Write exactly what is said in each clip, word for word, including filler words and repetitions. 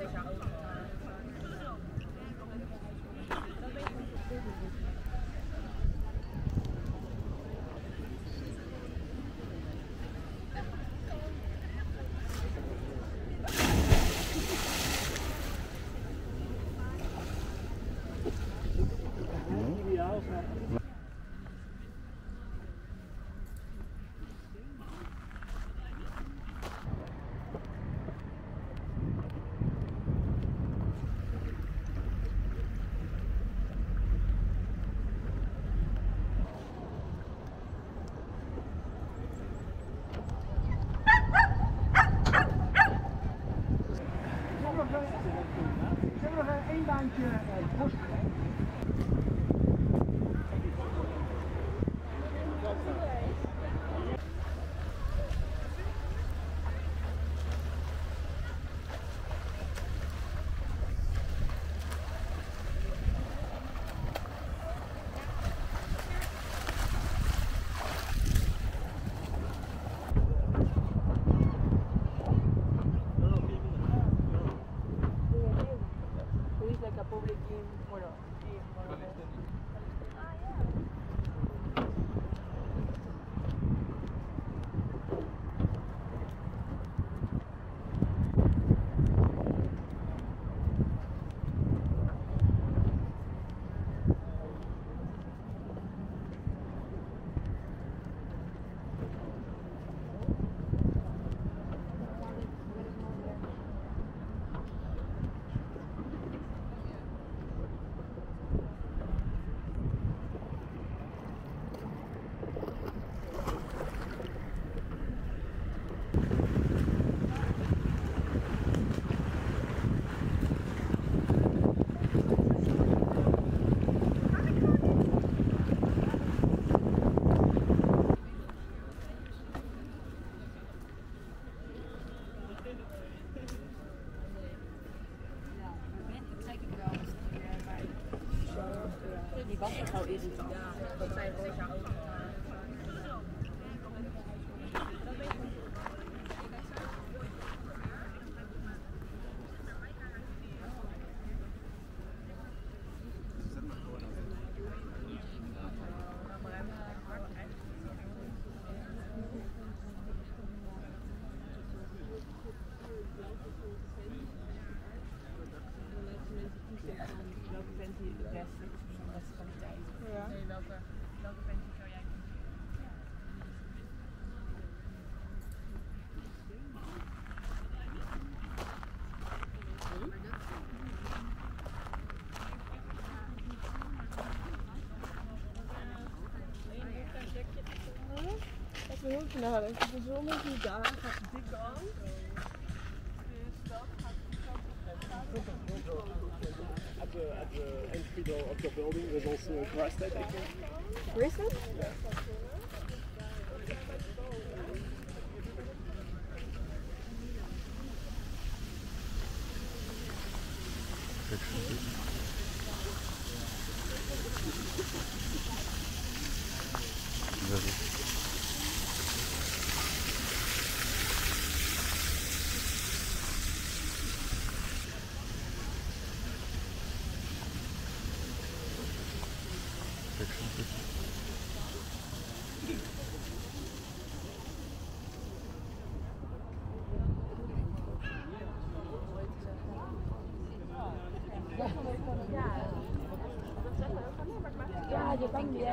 Zullen we nog één baantje uh, bos krijgen? Die was er al irritant. Ja, dat zijn vorig jaar ook. Welke vent die het beste is voor zo'n beste kwaliteit? Ja. Nee, welke, welke ventje zou jij kiezen? Als we heel veel nadenken, de zon is niet daar, gaat dik aan. Dus dat gaat At the, at the entry door of the building, there's also a grass that I think. Bracelet? Yeah. Ja, je kan niet.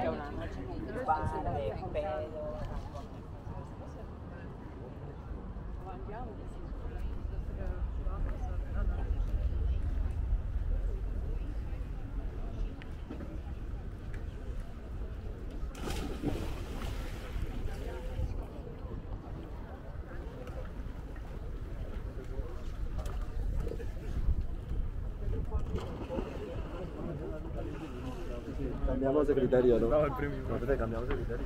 Cambiamos de criterio, ¿no? No, el premio. No, te cambiamos de criterio.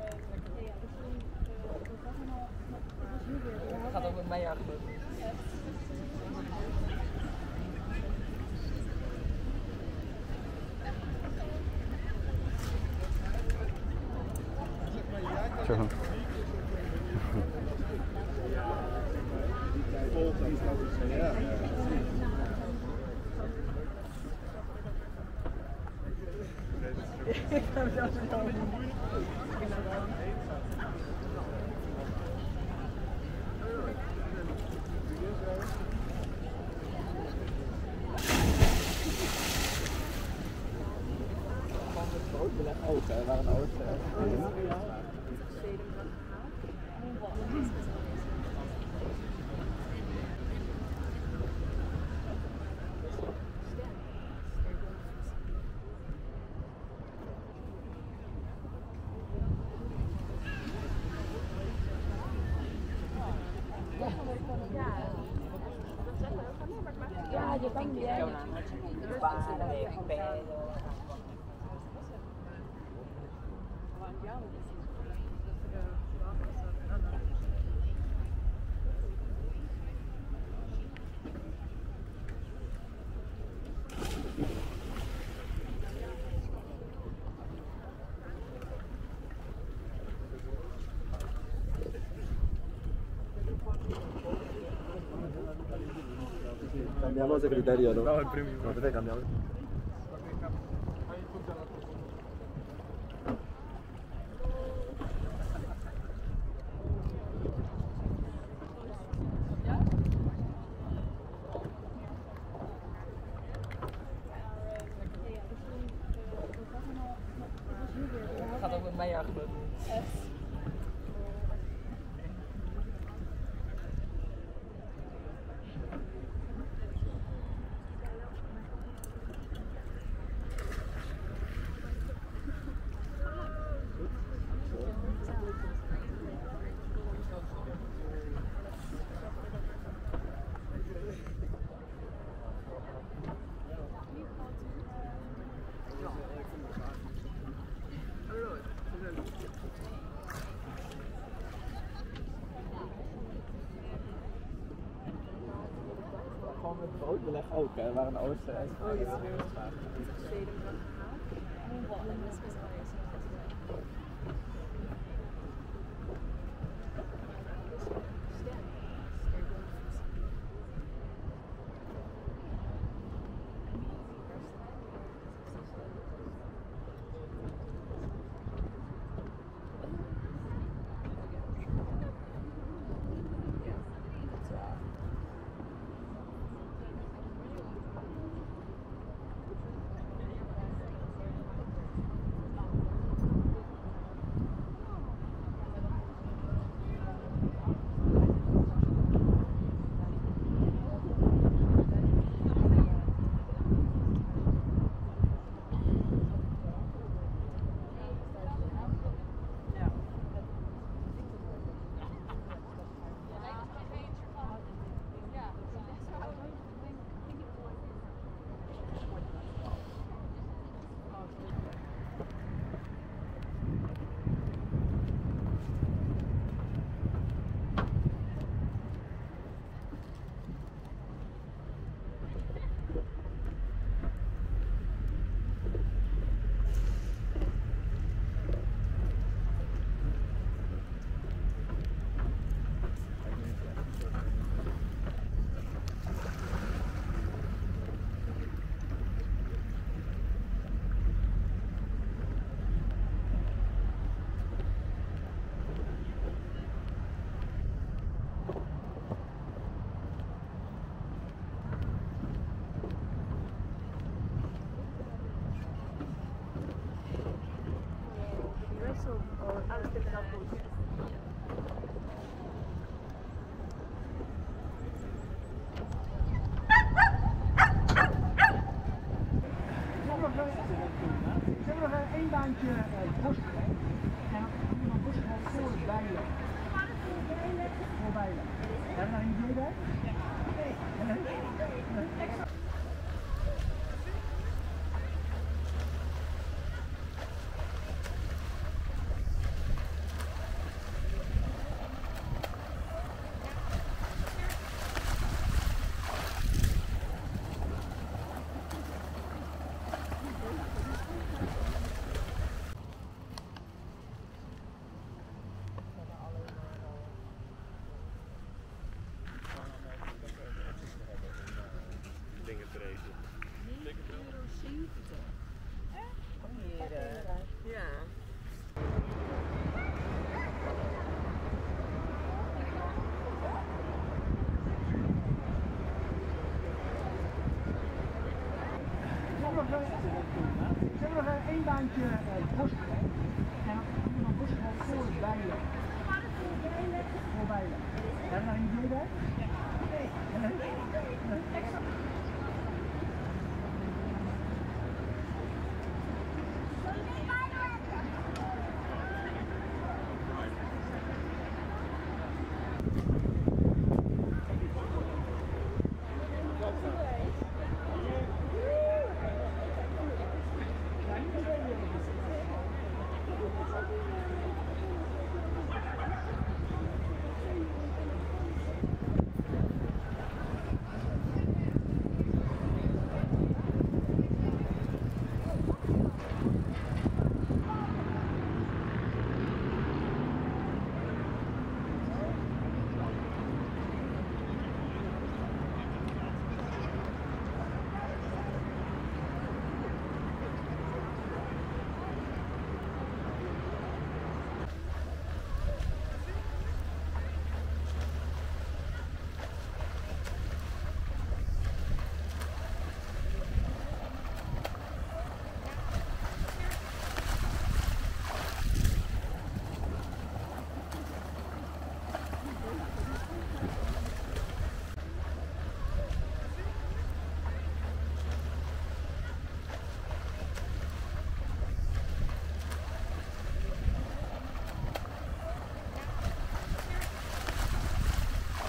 Gaat ook met mij achter. Zo. Ik ga hem zelfs niet over. Ook, hè? Waar een auto. Ja, je kan niet. Cambiamo segretario, no? No, il primo. No, aspetta, cambiamo. Gaat ook met mij achter. Gewoon met broodbeleg ook, hè? Waar een auto is. Oh, ja. nog, zullen we nog één baantje uh, bosgeval? En dan bosgeval voor het bijlen. Voor bijlen. Hebben we daar een idee bij?